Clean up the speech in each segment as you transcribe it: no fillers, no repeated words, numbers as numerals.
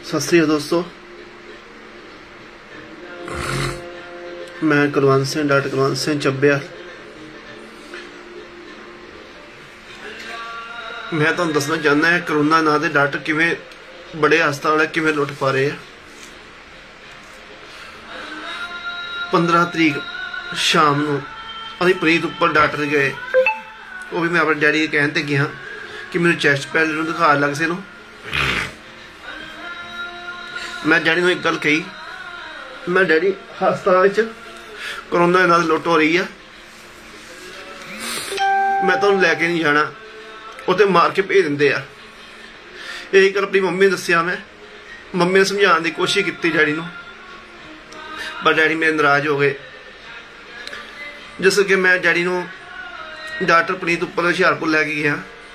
सत श्री अकाल दोस्तों, मैं कुलवंत सिंह डॉक्टर कुलवंत सिंह ਚੱਬਿਆ। मैं तुहानूं दसना चाहना है करोना नां दे डॉक्टर किवें बड़े हस्पताल किवें लुट पा रहे हैं। 15 तरीक शाम नूं असीं प्रीत उपर डॉक्टर गए, वो भी मैं अपने डैडी के कहण ते गया कि मैनूं चैस्ट पैड नूं दिखा लग से नूं। मैं डैडी नूं एक गल कही, मैं डैडी हस्पताल च करोना नाल लुट हो रही है, मैं तुहानूं लैके नहीं जाना, उत्ते मार के भेज दिंदे आ। यही गल अपनी मम्मी ने दस्सिया। मैं मम्मी ने समझाने की कोशिश की डैडी नूं, पर डैडी मेरे नाराज हो गए। जिस कि मैं डैडी नूं डॉक्टर पुनीत उपर हुशियारपुर लैके गया,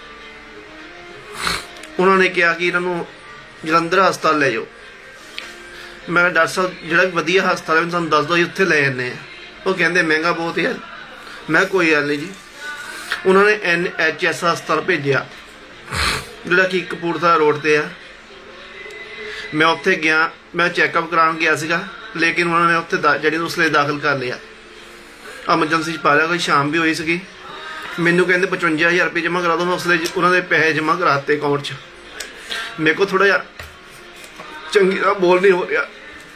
उन्होंने कहा कि इन्हों जलंधर हस्पताल ले जाओ। मैं डॉक्टर साहब जो भी वधिया हस्पताल है तुहानूं दस दो जी, उत्थे ले जाने। वो कहते महंगा बहुत है। मैं कोई गल नहीं जी। उन्होंने NHS हस्पताल भेजा जोड़ा कि कपूरथला रोड पर है। मैं उत्थे गया, मैं चैकअप कराने गया सीगा, लेकिन उन्होंने उत्थे डैडी नूं उसले दाखिल कर लिया, एमरजेंसी पा लिया। कोई शाम भी हुई सी। मैनू कहते 55,000 रुपये जमा करा दो। मैं उसले उन्होंने पैसे जमा कराते अकाउंट च। मेरे को थोड़ा जिहा चंगी तरह बोल नहीं हो रहा,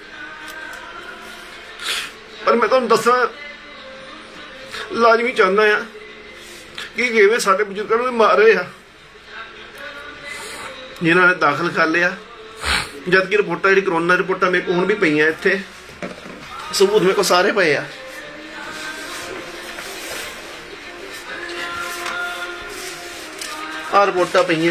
पर मैं तुहानूं दसना लाजमी चाहना है कि किवें साडे बजुर्गों नूं मार रहे हैं, जिन्होंने दाखिल कर लिया। जबकि रिपोर्टां जी करोना रिपोर्टां मेरे को हुण भी पईयां, इत्थे सबूत मेरे को सारे पे आ। आ रिपोर्टां पईयां,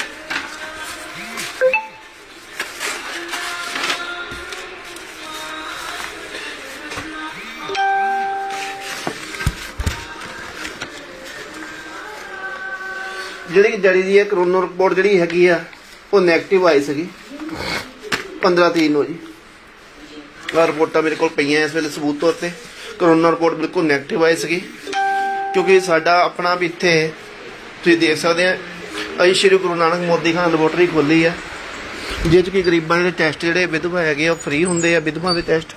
जी डैडी की करोना रिपोर्ट जी हैगी आ वो नैगेटिव आई सी 15 तरीक नूं जी। आ रिपोर्टां मेरे को पईयां इस वेले सबूत तौर पर। करोना रिपोर्ट बिल्कुल नैगेटिव आई सी, क्योंकि साडा अपना भी इत्थे तुसीं देख सकते हैं, असीं श्री गुरु नानक मोदी खान लैबोरेटरी खोली है, जिस कि गरीबां दे टैसट जिहड़े विधवा हैगे आ फ्री हुंदे आ। विधवा के टैसट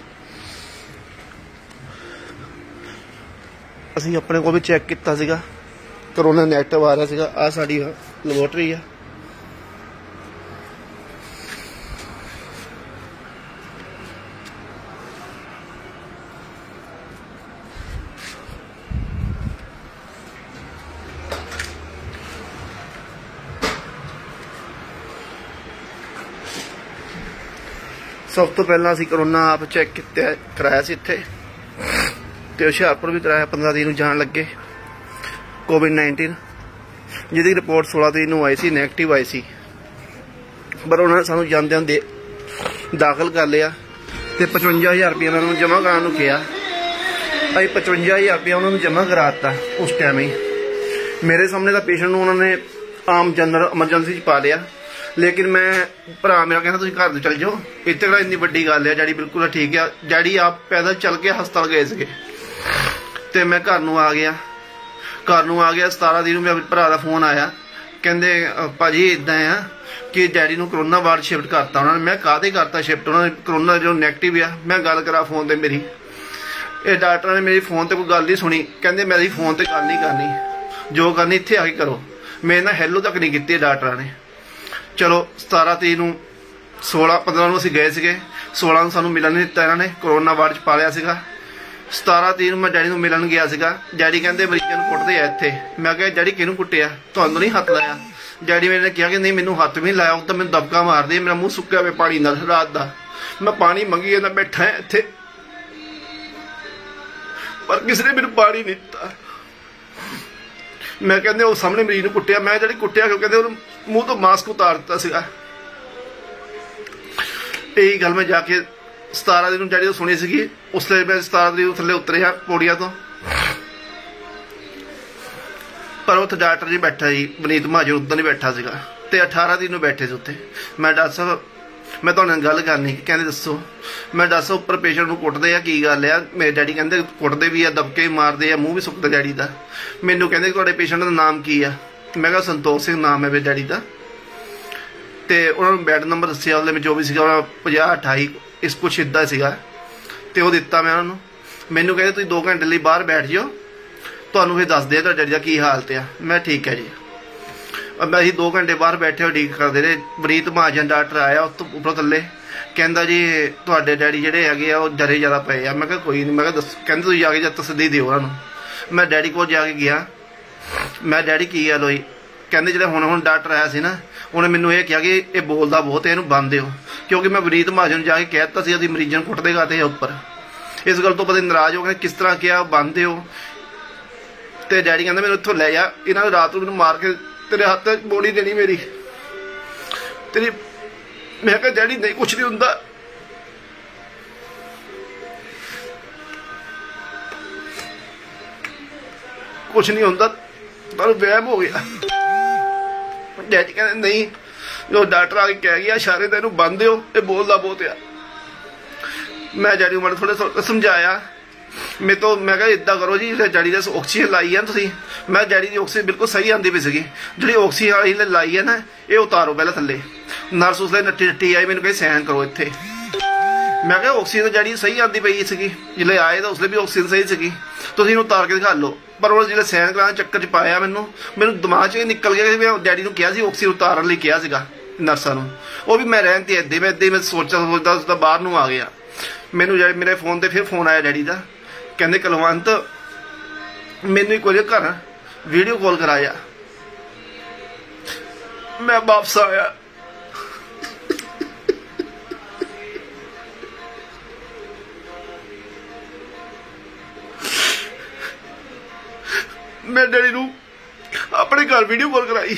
असीं अपने को भी चैक किया सीगा, करोना नैगेटिव आ रहा सीगा। आ साडी लैबोरेटरी है। सब तो पहला असीं करोना आप चैक कराया सी इत्थे, ते हुशियारपुर भी कराया। 15 तरीक नूं जाण लगे कोविड-19, जिहदी रिपोर्ट 16 तरीक नूं आई सी, नैगेटिव आई सी। पर उन्होंने सानूं जांदियां दे दाखिल कर लिया ते 55,000 रुपया उन्होंने जमा कराने नूं कहा। असीं 55,000 रुपया उन्होंने जमा कराता उस टाइम ही। मेरे सामने का पेशेंट नूं उन्होंने आम जनरल एमरजेंसी पा लिया, लेकिन मैं भरा मेरा कहना तुसीं घर चल जाओ, इत्थे किहड़ा इन्नी वड्डी गल है। डैडी बिल्कुल ठीक है। डैडी आप पैदल चल के हस्पताल गए थे, ते मैं घर नूं आ गया। 17 तरीक मेरे भरा का फोन आया, कहते भाजी इदां आ कि डैडी नूं करोना वार्ड शिफ्ट करता उन्होंने। मैं काहदे करता शिफ्ट? उन्होंने करोना जो नैगेटिव आ। मैं गल करा फोन ते मेरी, ये डॉक्टर ने मेरी फोन ते कोई गल नहीं सुनी। कहते मेरी फोन ते गल नहीं करनी, जो करनी इत्थे आके करो। मेरे नाल हैलो तक नहीं की डॉक्टर ने। चलो 17 तरीक नूं 15 नूं असीं गए सीगे, 16 नूं सानूं मिलन नहीं दित्ता इन्होंने, करोना वार्ड च पा लिया सीगा। 17 तरीक नूं मैं डैडी नूं मिलन गया सीगा। डैडी कहते मरीजां नूं कुੱਟਦੇ आ इत्थे। मैं कहा डैडी किहनूं कुੱਟਿਆ? तुहानूं नहीं हत्थ लाया? डैडी मेरे ने कहा कि नहीं मैनूं हत्थ भी नहीं लाया, तो मैनूं दबका मार दे, मेरा मूँह सुक्किया हुआ पानी नाल रात दा। मैं पानी मंगी जांदा बैठा है इत्थे, पर किसी ने मैनूं पानी नहीं दित्ता। मैं कहते वो सामने मरीज नूं कुੱਟਿਆ। मैं डैडी कुੱਟਿਆ क्यों? कहते उन्होंने मूँह तो मास्क उतार दिता सीगा। यही गल मैं जाके 17 तरीक डैडी तो सुनी सी। उसले मैं 17 तरीक थले उतरिया पौड़िया तो, पर उत्थे डॉक्टर जी बैठा जी वनीत महाजन उधर नहीं बैठा सीगा, ते 18 तरीक नूं बैठे सी उत्थे। मैं डॉक्टर साहब मैं तुहाडे नाल गल करनी। कहंदे दसो। मैं दस उपर पेशेंट नूं कुੱਟਦੇ आ की गल आ? मेरे डैडी कहंदे कुੱਟਦੇ भी आ, दबके मारते आ, मूँह भी सुकदा डैडी दा। मैनूं कहंदे तुहाडे पेशेंट दा नाम की आ? मैं कहा संतोख सिंह नाम है मेरे डैडी दा। ਤੇ ਉਹਨਾਂ ਨੂੰ ਬੈਡ ਨੰਬਰ ਦੱਸਿਆ, ਉਹਦੇ ਵਿੱਚ ਜੋ ਵੀ ਸੀਗਾ ਉਹਨਾਂ 50 28 ਇਸ ਕੁਛ ਇੱਦਾਂ ਸੀਗਾ, ਤੇ ਉਹ ਦਿੱਤਾ ਮੈਂ ਉਹਨਾਂ ਨੂੰ। ਮੈਨੂੰ ਕਹਿੰਦੇ ਤੁਸੀਂ 2 ਘੰਟੇ ਲਈ ਬਾਹਰ ਬੈਠ ਜਿਓ, ਤੁਹਾਨੂੰ ਫਿਰ ਦੱਸਦੇ ਆ ਤੁਹਾਡੇ ਡੈਡੀ ਦਾ ਕੀ ਹਾਲਤ ਆ। ਮੈਂ ਠੀਕ ਹੈ ਜੀ। ਮੈਂ ਅਸੀਂ 2 ਘੰਟੇ ਬਾਹਰ ਬੈਠੇ ਹੋ ਠੀਕ ਕਰਦੇ ਰਹੇ। ਵਰੀਤ ਮਹਾਜਨ ਡਾਕਟਰ ਆਇਆ ਉੱਪਰੋਂ ਥੱਲੇ, ਕਹਿੰਦਾ ਜੀ ਤੁਹਾਡੇ ਡੈਡੀ ਜਿਹੜੇ ਹੈਗੇ ਆ ਉਹ ਡਰੇ ਜ਼ਿਆਦਾ ਪਏ ਆ। ਮੈਂ ਕਿਹਾ ਕੋਈ ਨਹੀਂ, ਮੈਂ ਕਿਹਾ ਦੱਸ। ਕਹਿੰਦੇ ਤੁਸੀਂ ਜਾ ਕੇ ਜਦ ਤਸੱਲੀ ਦਿਓ ਉਹਨਾਂ ਨੂੰ। ਮੈਂ ਡੈਡੀ ਕੋਲ ਜਾ ਕੇ ਗਿਆ। ਮੈਂ ਡੈਡੀ ਕੀ ਗੱਲ ਹੋਈ? ਕਹਿੰਦੇ ਜਿਹੜਾ ਹੁਣ ਡਾਕਟਰ ਆਇਆ ਸੀ ਨਾ, ਉਹਨੇ ਮੈਨੂੰ ਇਹ ਕਿਹਾ ਕਿ ਇਹ ਬੋਲਦਾ ਬਹੁਤ ਹੈ, ਇਹਨੂੰ ਬੰਦ ਦਿਓ। ਕਿਉਂਕਿ ਮੈਂ ਵਰੀਤ ਮਹਾਜਨ ਨੂੰ ਜਾ ਕੇ ਕਹਿ ਦਿੱਤਾ ਸੀ ਅਸੀਂ ਮਰੀਜ਼ਾਂ ਨੂੰ ਕੁੱਟਦੇ ਗਾਤੇ ਉੱਪਰ। ਇਸ ਗੱਲ ਤੋਂ ਪਤਾ ਨਾਰਾਜ਼ ਹੋ ਗਏ, ਕਿਸ ਤਰ੍ਹਾਂ ਕਿਹਾ ਬੰਦ ਦਿਓ। ਤੇ ਡੈਡੀ ਕਹਿੰਦਾ ਮੈਨੂੰ ਇੱਥੋਂ ਲੈ ਜਾ, ਇਹਨਾਂ ਨੇ ਰਾਤ ਨੂੰ ਮੈਨੂੰ ਮਾਰ ਕੇ ਤੇਰੇ ਹੱਥ ਤੇ ਬੋਲੀ ਦੇਣੀ ਮੇਰੀ ਤੇਰੀ। ਮੈਂ ਕਿਹਾ ਡੈਡੀ ਨਹੀਂ, ਕੁਛ ਨਹੀਂ ਹੁੰਦਾ। ਕੁਛ ਨਹੀਂ ਹੁੰਦਾ, ਤੁਹਾਨੂੰ ਵਹਿਮ ਹੋ ਗਿਆ। ਡੈਡੀ ਕਹਿੰਦੇ ਨਹੀਂ, ਜੋ ਡਾਕਟਰ ਆ ਕੇ ਕਹਿ ਗਿਆ ਇਸ਼ਾਰੇ ਤੇ ਇਹਨੂੰ ਬੰਦ ਦਿਓ, ਇਹ ਬੋਲਦਾ ਬਹੁਤ ਆ। ਮੈਂ ਡੈਡੀ ਨੂੰ ਥੋੜਾ ਸਮਝਾਇਆ। ਮੈਂ ਕਿਹਾ ਇਦਾਂ ਕਰੋ ਜੀ, ਡੈਡੀ ਦਾ ਆਕਸੀਜਨ ਲਾਈ ਹੈ ਤੁਸੀਂ। ਮੈਂ ਡੈਡੀ ਦੀ ਆਕਸੀਜਨ ਬਿਲਕੁਲ ਸਹੀ ਆਉਂਦੀ ਪਈ ਸੀਗੀ, ਜਿਹੜੀ ਆਕਸੀਜਨ ਵਾਲੀ ਲਾਈ ਹੈ ਨਾ ਇਹ ਉਤਾਰੋ ਪਹਿਲਾਂ ਥੱਲੇ। ਨਰਸ ਉਸਲੇ ਨੱਟੀ ਆਈ, ਮੈਨੂੰ ਕਹੇ ਸਾਈਨ ਕਰੋ ਇੱਥੇ। ਮੈਂ ਕਿਹਾ ਆਕਸੀਜਨ ਡੈਡੀ ਸਹੀ ਆਉਂਦੀ ਪਈ ਸੀਗੀ, ਜਿਹੜੇ ਆਏ ਤਾਂ ਉਸਲੇ ਵੀ ਆਕਸੀਜਨ ਸਹੀ ਸੀਗੀ, ਤੁਸੀਂ ਇਹਨੂੰ ਉਤਾਰ ਕੇ ਦਿਖਾ ਲਓ। ਪਰ ਉਹ ਜਿਹੜੇ ਸਾਈਨ ਕਰਾਉਣ ਚੱਕਰ 'ਚ ਪਾਇਆ ਮੈਨੂੰ ਦਿਮਾਗ 'ਚ ਨਿਕਲ ਗਿਆ ਕਿ ਮੈਂ ਡੈਡੀ ਨੂੰ ਕਿਹਾ ਸੀ ਆਕਸੀਜਨ ਉਤਾਰਨ ਲਈ ਕਿਹਾ ਸੀਗਾ ਨਰਸਾਂ ਨੂੰ। ਉਹ ਵੀ ਮੈਂ ਰਹਿਣ ਤੇ ਇੱਦਾਂ ਮੈਂ ਸੋਚਦਾ ਬਾਹਰ ਨੂੰ ਆ ਗਿਆ। ਮੈਨੂੰ ਮੇਰੇ ਫੋਨ ਤੇ ਫਿਰ ਫੋਨ ਆਇਆ ਡੈਡੀ ਦਾ, ਕਹਿੰਦੇ ਕੁਲਵੰਤ ਮੈਨੂੰ ਇੱਕ ਵਾਰੀ ਘਰ ਵੀਡੀਓ ਕਾਲ ਕਰਾਇਆ। ਮੈਂ ਵਾਪਸ ਆਇਆ। ਮੈਂ ਡੈਡੀ ਨੂੰ ਆਪਣੇ ਘਰ ਵੀਡੀਓ ਕਾਲ ਕਰਾਈ।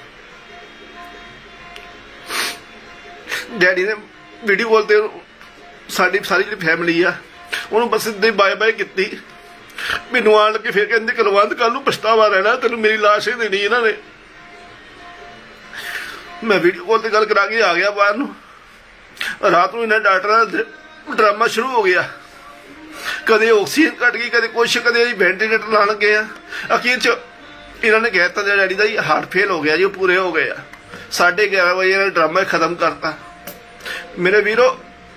ਡੈਡੀ ਨੇ ਵੀਡੀਓ ਕਾਲ ਤੇ ਸਾਡੀ ਸਾਰੀ ਜਿਹੜੀ ਫੈਮਿਲੀ ਆ ਉਹਨੂੰ ਬਸ ਇੱਦਾਂ ਬਾਏ ਬਾਏ ਕੀਤੀ। ਮੈਨੂੰ ਆਣ ਲੱਗੇ ਫਿਰ ਕਹਿੰਦੇ ਕੁਲਵੰਤ ਕੱਲ ਨੂੰ ਪਛਤਾਵਾ ਰਹਿਣਾ, ਤੈਨੂੰ ਮੇਰੀ ਲਾਸ਼ ਹੀ ਦੇਣੀ ਇਹਨਾਂ ਨੇ। ਮੈਂ ਵੀਡੀਓ ਕਾਲ ਤੇ ਗੱਲ ਕਰਾ ਕੇ ਆ ਗਿਆ ਬਾਹਰ ਨੂੰ। ਰਾਤ ਨੂੰ ਇਹਨਾਂ ਡਾਕਟਰਾਂ ਦਾ ਡਰਾਮਾ ਸ਼ੁਰੂ ਹੋ ਗਿਆ। ਕਦੇ ਆਕਸੀਜਨ ਘਟ ਗਈ, ਕਦੇ ਕੁਛ, ਕਦੇ ਅਸੀਂ ਵੈਂਟੀਲੇਟਰ ਲਾਉਣ ਲੱਗੇ ਆ। ਅਖੀਰ 'ਚ ਇਹਨਾਂ ਨੇ ਕਹਿ ਦਿੱਤਾ ਡੈਡੀ ਦਾ ਜੀ ਹਾਰਟ ਫੇਲ ਹੋ ਗਿਆ ਜੀ, ਉਹ ਪੂਰੇ ਹੋ ਗਏ ਆ। 11:30 ਵਜੇ ਇਹਨਾਂ ਨੇ ਡਰਾਮਾ ਖਤਮ ਕਰਤਾ। ਮੇਰੇ ਵੀਰੋ,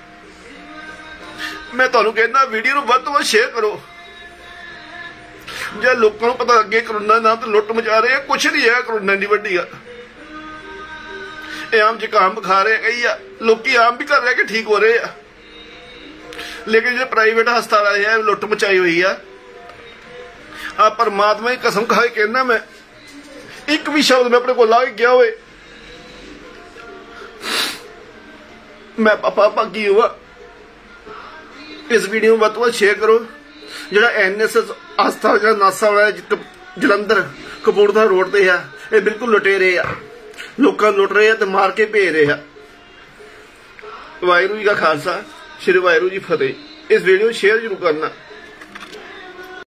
ਮੈਂ ਤੁਹਾਨੂੰ ਕਹਿੰਦਾ ਵੀਡੀਓ ਨੂੰ ਵੱਧ ਤੋਂ ਵੱਧ ਸ਼ੇਅਰ ਕਰੋ। ਜੇ ਲੋਕਾਂ ਨੂੰ ਪਤਾ ਲੱਗੇ ਕਰੋਨਾ ਨਾਲ ਤਾਂ ਲੁੱਟ ਮਚਾ ਰਹੇ ਆ, ਕੁਛ ਨਹੀਂ ਹੈ ਕਰੋਨਾ ਦੀ ਵੱਡੀ ਗੱਲ। ਇਹ ਆਮ ਜ਼ੁਕਾਮ ਬੁਖਾਰ ਹੈ ਕਈ ਆ, ਲੋਕੀ ਆਮ ਵੀ ਕਰ ਰਹੇ ਕਿ ਠੀਕ ਹੋ ਰਹੇ ਆ। ਲੇਕਿਨ ਜਿਹੜੇ ਪ੍ਰਾਈਵੇਟ ਹਸਪਤਾਲ ਆਏ ਆ ਲੁੱਟ ਮਚਾਈ ਹੋਈ ਆ। ਪਰਮਾਤਮਾ ਦੀ ਕਸਮ ਖਾ ਕੇ ਕਹਿੰਦਾ ਮੈਂ ਇੱਕ ਵੀ ਸ਼ਬਦ ਮੈਂ ਆਪਣੇ ਕੋਲ ਲਾ ਕੇ ਗਿਆ ਹੋਏ ਮੈਂ ਪਾਪਾ ਭਾਗੀ ਹੋਵਾ। ਇਸ ਵੀਡੀਓ ਨੂੰ ਵੱਧ ਤੋਂ ਵੱਧ ਸ਼ੇਅਰ ਕਰੋ। ਜਿਹੜਾ NSS ਹਸਪਤਾਲ ਜਿਹੜਾ ਨਾਸਾ ਵਾਲਾ ਜਲੰਧਰ ਕਪੂਰਥਲਾ ਰੋਡ ਤੇ ਆ, ਇਹ ਬਿਲਕੁਲ ਲੁਟੇਰੇ ਆ, ਲੋਕਾਂ ਨੂੰ ਲੁੱਟ ਰਹੇ ਆ ਤੇ ਮਾਰ ਕੇ ਭੇਜ ਰਹੇ ਆ। ਵਾਹਿਗੁਰੂ ਜੀ ਕਾ ਖਾਲਸਾ, ਸ਼੍ਰੀ ਵਾਹਿਗੁਰੂ ਜੀ ਫਤਿਹ। ਇਸ ਵੀਡੀਓ ਨੂੰ ਸ਼ੇਅਰ ਜ਼ਰੂਰ ਕਰਨਾ।